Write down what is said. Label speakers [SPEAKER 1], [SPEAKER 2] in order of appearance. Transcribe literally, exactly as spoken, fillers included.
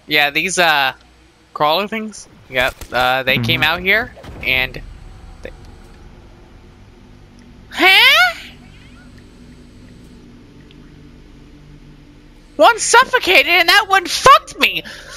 [SPEAKER 1] Yeah, these uh crawler things. Yep. Uh, they
[SPEAKER 2] Mhm.
[SPEAKER 1] came out here and. They... Huh? One suffocated and that one fucked me.